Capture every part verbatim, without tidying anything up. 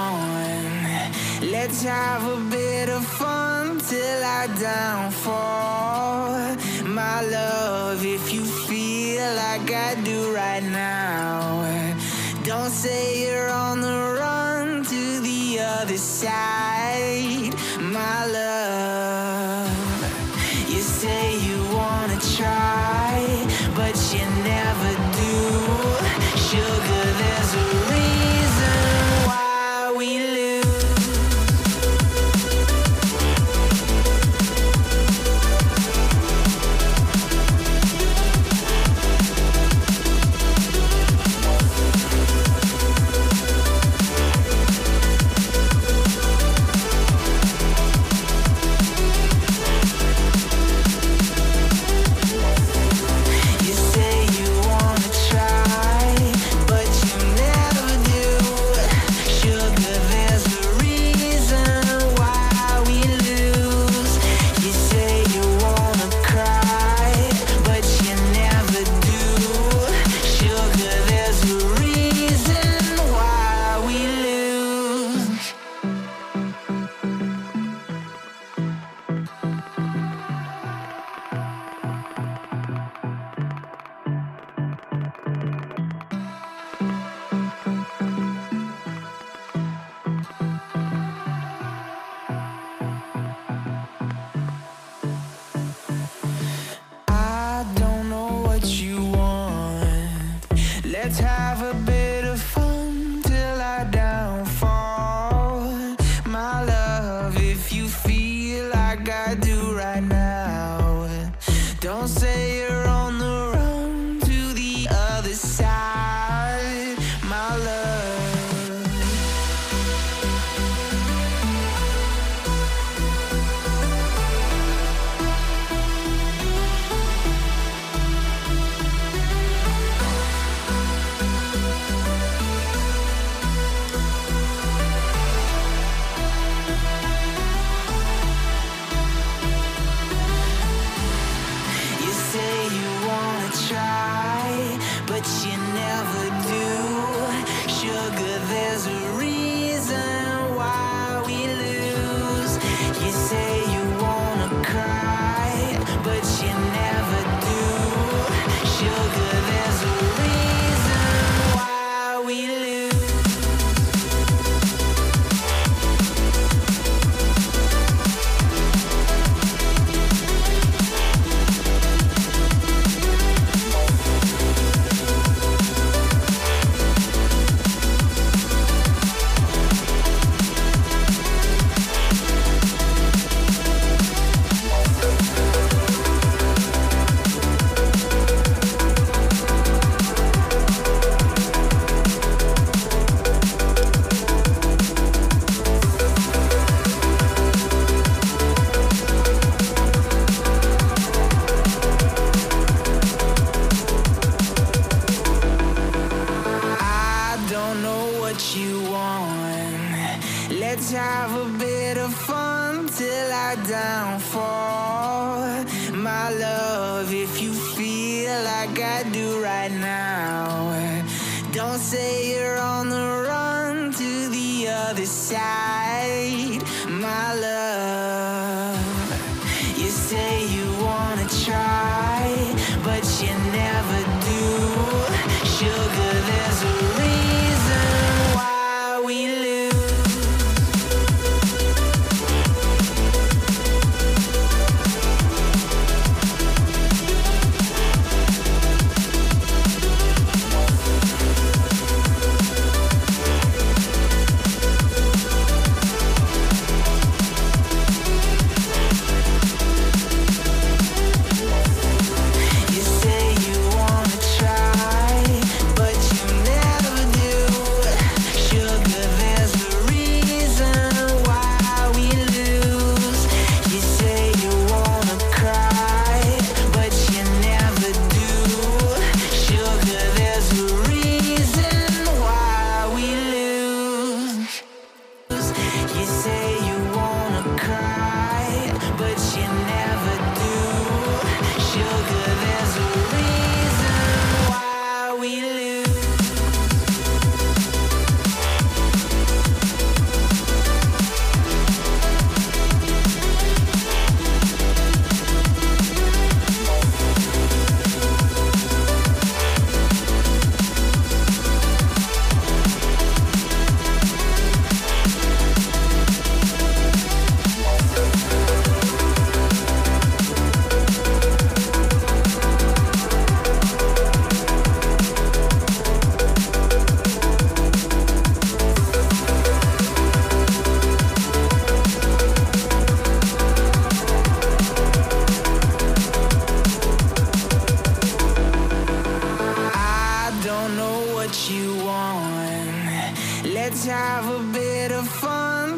want. Let's have a bit of fun till I downfall. My love, if you feel like I do right now, don't say you're on the run to the other side. My love, you say you wanna try, but you never do. Sugar, there's a reason why we lose. Let's have a bit of fun till I downfall. My love, if you feel like I do right now, don't say you're on the run to the other side. My love, but you never do. Sugar, there's a reason why we lose. You say you wanna cry, but you never do. Sugar, there's a reason why we lose. You want. Let's have a bit of fun till I downfall. My love, if you feel like I do right now, don't say you're on the run to the other side. My love, you say you wanna try, but you never do. Sugar, there's a reason why we lose.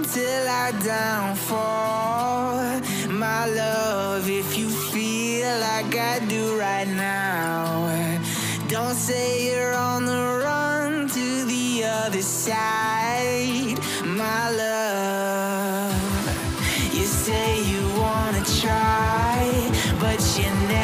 till our downfall. My love, if you feel like I do right now, don't say you're on the run to the other side. My love, you say you wanna try, but you never